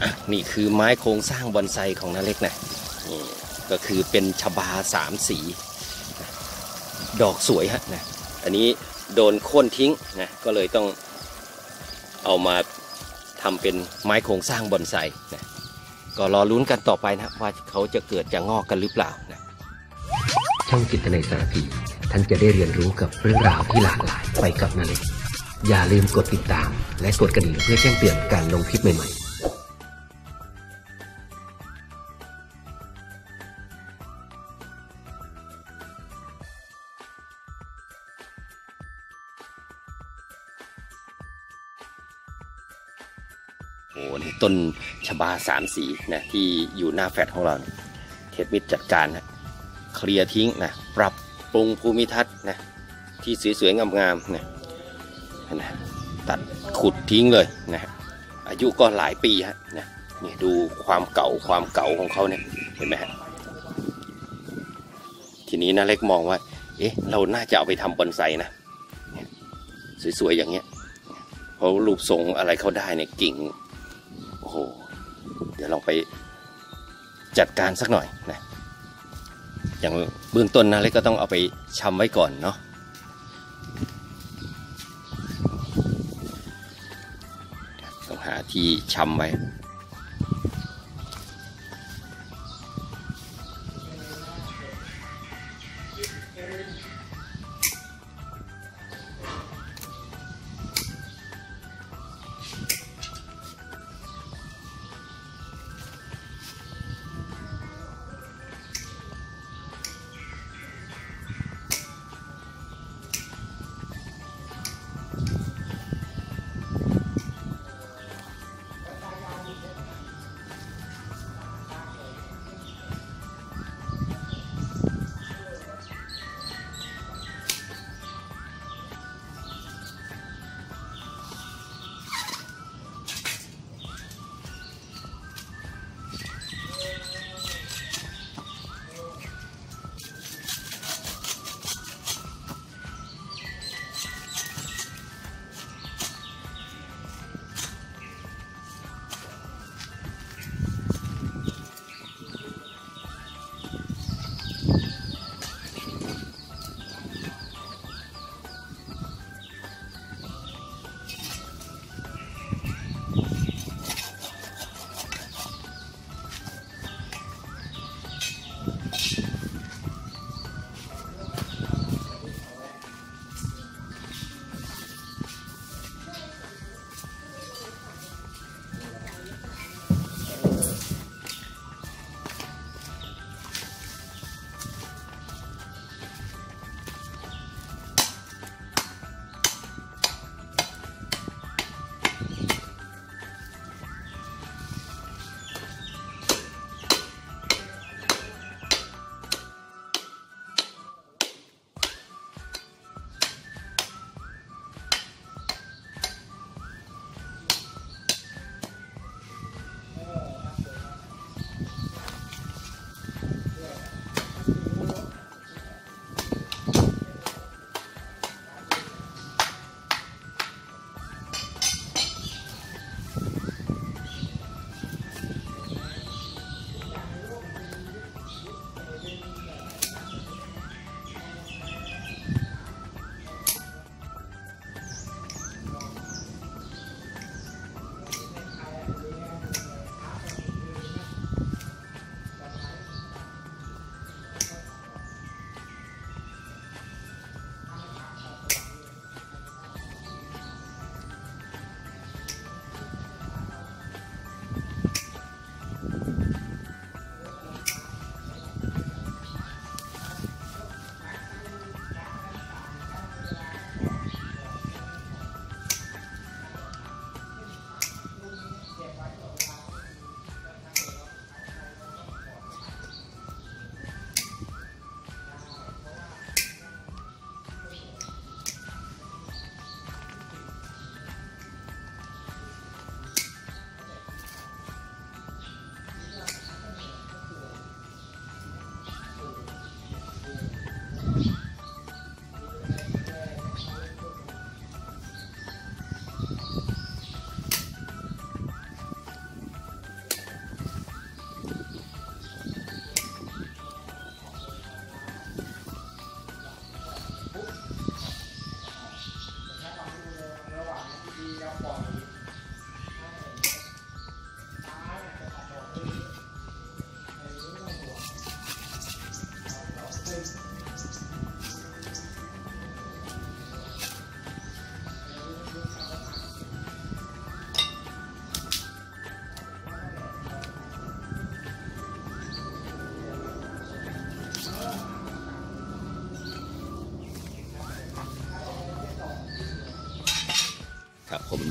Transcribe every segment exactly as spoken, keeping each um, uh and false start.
นี่คือไม้โครงสร้างบอนไซของนาเล็กนะนี่ก็คือเป็นชบาสามสีดอกสวยฮะนะอันนี้โดนโค่นทิ้งนะก็เลยต้องเอามาทำเป็นไม้โครงสร้างบอนไซนะก็รอลุ้นกันต่อไปนะว่าเขาจะเกิดจะงอกกันหรือเปล่านะช่องจิตนาสารพีท่านจะได้เรียนรู้กับเรื่องราวที่หลากหลายไปกับนาเล็กอย่าลืมกดติดตามและกดกระดิ่งเพื่อแจ้งเตือนการลงคลิปใหม่ๆโอ้นี่ต้นชบาสามสีนะที่อยู่หน้าแฟลตของเราเทพมิตรจัดการนะเคลียร์ทิ้งนะปรับปรุงภูมิทัศน์นะที่สวยๆงามๆนะนะตัดขุดทิ้งเลยนะอายุก็หลายปีฮะนะนี่ดูความเก่าความเก่าของเขาเนี่ยเห็นไหมฮะทีนี้นะเล็กมองว่าเอ๊ะเราน่าจะเอาไปทำบอนไซนะสวยๆอย่างเงี้ยเพราะรูปทรงอะไรเขาได้เนี่ยกิ่งโอ้โหเดี๋ยวลองไปจัดการสักหน่อยนะอย่างเบื้องต้นนะเล็กก็ต้องเอาไปชำไว้ก่อนเนาะต้องหาที่ชำไว้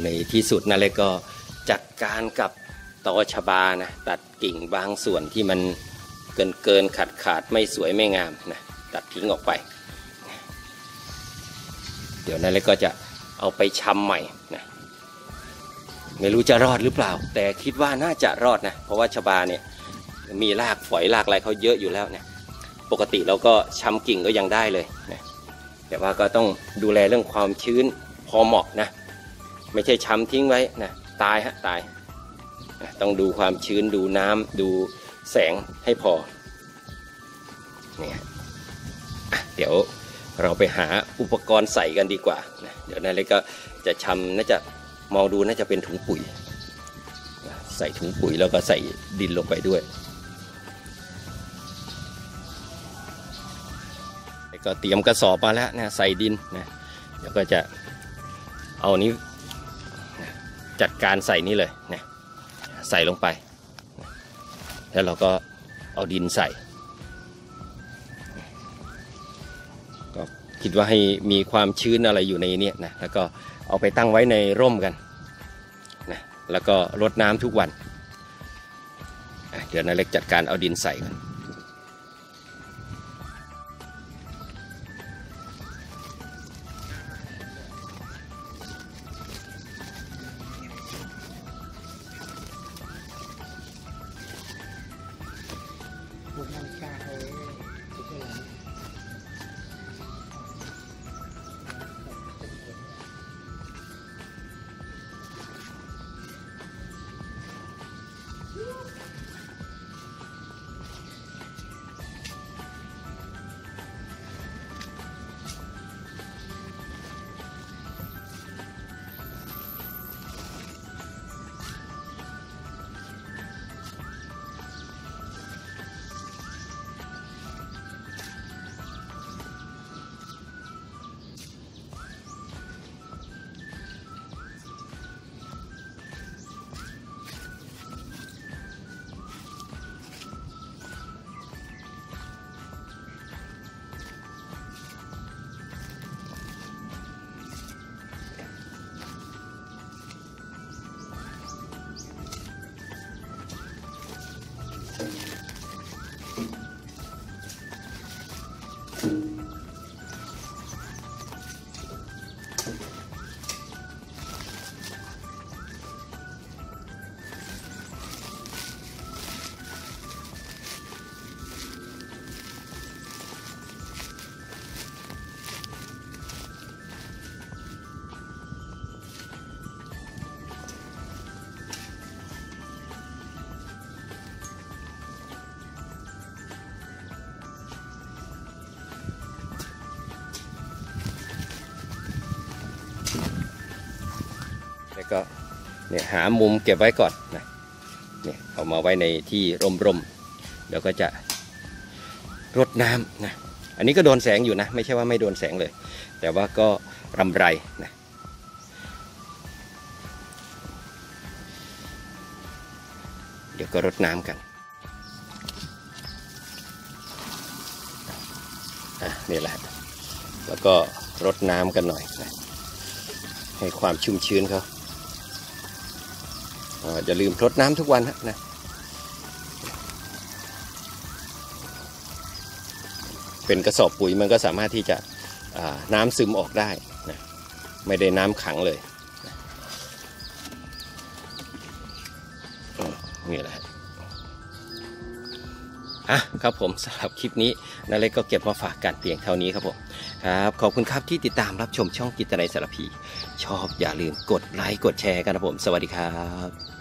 ในที่สุดนาเล็กก็จัดการกับตอชบานะตัดกิ่งบางส่วนที่มันเกินเกินขาดขาดไม่สวยไม่งามนะตัดทิ้งออกไปเดี๋ยวนาเล็กก็จะเอาไปชำใหม่นะไม่รู้จะรอดหรือเปล่าแต่คิดว่าน่าจะรอดนะเพราะว่าชบาเนี่ยมีรากฝอยรากอะไรเขาเยอะอยู่แล้วเนี่ยปกติเราก็ชำกิ่งก็ยังได้เลยนะแต่ว่าก็ต้องดูแลเรื่องความชื้นพอเหมาะนะไม่ใช่ชำทิ้งไว้นะตายฮะตายนะต้องดูความชื้นดูน้ำดูแสงให้พอเนี่ยเดี๋ยวเราไปหาอุปกรณ์ใส่กันดีกว่านะเดี๋ยวนั่นเลยก็จะชำน่าจะมองดูน่าจะเป็นถุงปุ๋ยใส่ถุงปุ๋ยแล้วก็ใส่ดินลงไปด้วยก็เตรียมกระสอบมาแล้วนะใส่ดินนะเดี๋ยวก็จะเอานี้จัดการใส่นี่เลยนะใส่ลงไปแล้วเราก็เอาดินใส่ก็คิดว่าให้มีความชื้นอะไรอยู่ในนี้นะแล้วก็เอาไปตั้งไว้ในร่มกันนะแล้วก็รดน้ำทุกวันเดี๋ยวนาเล็กจัดการเอาดินใส่กันก็เนี่ยหามุมเก็บไว้ก่อนนะเนี่ยเอามาไว้ในที่ร่มๆเดี๋ยวก็จะรดน้ำนะอันนี้ก็โดนแสงอยู่นะไม่ใช่ว่าไม่โดนแสงเลยแต่ว่าก็รำไรนะเดี๋ยวก็รดน้ำกันอ่ะนี่แหละแล้วก็รดน้ำกันหน่อยนะให้ความชุ่มชื้นเขาอย่าลืมรดน้ำทุกวันนะเป็นกระสอบปุ๋ยมันก็สามารถที่จะน้ำซึมออกได้นะไม่ได้น้ำขังเลยนี่แหละอ่ะครับผมสำหรับคลิปนี้นาเล็กก็เก็บมาฝากกันเพียงเท่านี้ครับผมครับขอบคุณครับที่ติดตามรับชมช่องจิตรนัยสารพีชอบอย่าลืมกดไลค์กดแชร์กันนะผมสวัสดีครับ